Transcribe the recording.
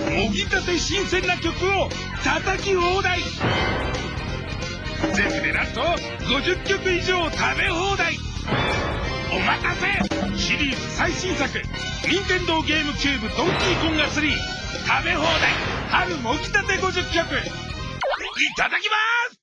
もぎたて新鮮な曲を叩き放題。全部でなんと50曲以上食べ放題。お待たせ、シリーズ最新作任天堂ゲームキューブドンキーコンガ3食べ放題春もぎたて50曲いただきます。